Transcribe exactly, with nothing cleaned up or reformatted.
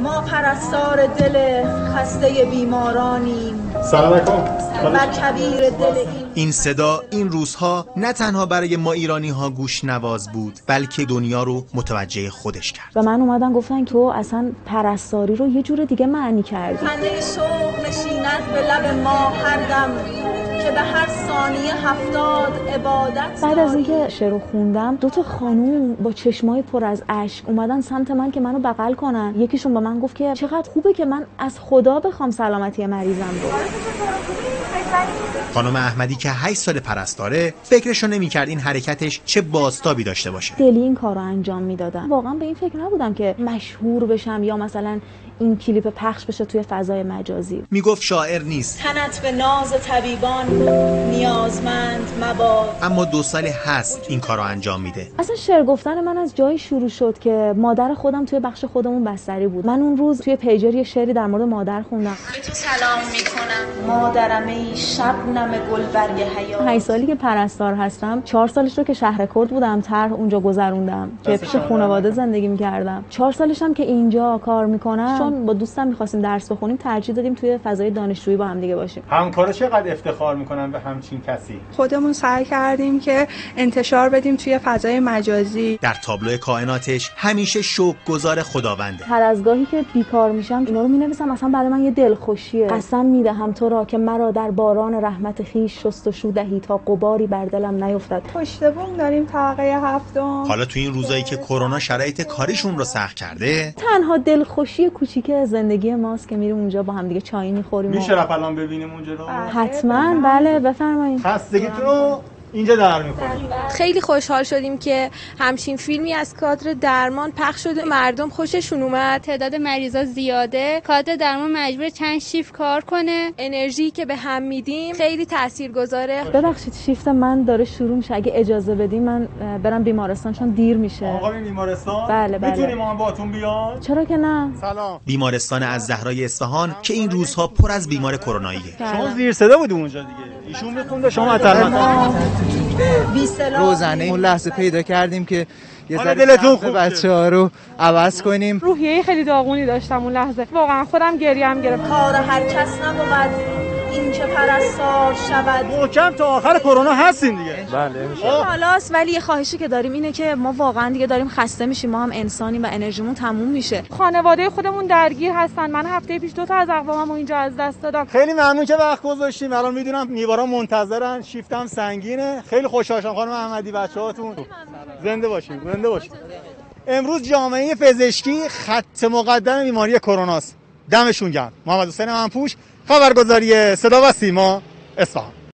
ما پرستار دل خسته بیمارانیم. سلام علیکم. و کبیر دل این این صدا این روزها نه تنها برای ما ایرانی ها گوش نواز بود، بلکه دنیا رو متوجه خودش کرد. و من اومدن گفتن تو اصلا پرستاری رو یه جور دیگه معنی کردی. خنده شوق نشیند به لب ما هر دم که به هر ثانیه هفتاد عبادت. بعد از اینکه شعر رو خوندم دو تا خانوم با چشمای پر از اشک اومدن سمت من که منو بغل کنن. یکیشون به من گفت که چقدر خوبه که من از خدا بخوام سلامتی مریضم رو. خانم احمدی که هشت سال پرستاره فکرشو نمی‌کرد این حرکتش چه بازتابی داشته باشه. دلی این کارو انجام میدادم. واقعا به این فکر نبودم که مشهور بشم یا مثلا این کلیپ پخش بشه توی فضای مجازی. میگفت شاعر نیست، تنت به ناز طبیبان نیازمند مباد. اما دو سالی هست این کارو انجام میده. اصلا شعر گفتن من از جایی شروع شد که مادر خودم توی بخش خودمون بستری بود. من اون روز توی پیجر یه شعری در مورد مادر خوندم. به تو سلام میکنم مادرم ای شبنم گلبرگ حیات. هشت سالی که پرستار هستم، چهار سالش رو که شهر کرد بودم طرح اونجا گذروندم که پیش خانواده زندگی میکردم. چهار سالشم که اینجا کار میکنم، چون با دوستم میخواستیم درس بخونیم ترجیح دادیم توی فضای دانشجویی با هم دیگه باشیم. همکارا چقدر افتخار میکنن به همچین کسی. خودمون سعی کردیم که انتشار بدیم توی فضای مجازی. در تابلو کائناتش همیشه شوق‌گزار خداونده. هر از گاهی که بیکار میشم اینا رو مینویسم، اصلا برای من یه دلخوشیه. قسم میدهم تو را که مرا در باران رحمت خویش شستشو دهی تا غباری بر دلم نیفتد. پشت بوم داریم طبقه هفتم. حالا تو این روزایی که کرونا شرایط کاریشون رو سخت کرده، تنها دلخوشی کوچیک زندگی ماست که میریم اونجا با هم دیگه چای میخوریم. میشه رفت الان ببینیم اونجا رو؟ حتما بله بفرمایید. خستگیتون رو اینجا در میکنیم. خیلی خوشحال شدیم که همچین فیلمی از کادر درمان پخش شده، مردم خوششون اومد. تعداد مریضا زیاده، کادر درمان مجبور چند شیفت کار کنه. انرژی که به هم میدیم خیلی تاثیرگذاره. ببخشید شیفت من داره شروع میشه، اگه اجازه بدیم من برم بیمارستان چون دیر میشه. آقا بیمارستان؟ بله بله. میتونیم ما باهاتون بیان؟ چرا که نه. سلام. بیمارستان الزهرای اصفهان که این روزها پر از بیمار کروناییه. شما زیر صدا بودی اونجا دیگه. ایشون میخونده شما اطلاعات. روزانه اون لحظه پیدا کردیم که یه ذره دلتون خوب بچه‌ها رو عوض کنیم. روحیه خیلی داغونی داشتم اون لحظه، واقعا خودم گریم گرفت. کار هر کس نبود این که پرستار شود. محکم تا آخر کرونا هستین دیگه. بله میشه. حالاست ولی یه خواهشی که داریم اینه که ما واقعا دیگه داریم خسته میشیم، ما هم انسانیم و انرژیمون تموم میشه. خانواده خودمون درگیر هستن. من هفته پیش دو تا از اقوامم اینجا از دست دادم. خیلی ممنون که وقت گذاشتیم. الان میدونم میوارا منتظرن، شیفتم سنگینه. خیلی خوشحال شدم خانم احمدی، بچه‌هاتون زنده باشین. زنده باشین. امروز جامعه پزشکی خط مقدم بیماری کرونا است. دمشون گرم. محمد حسین منپوش، خبرگزاری صدا و سیما، اصفهان.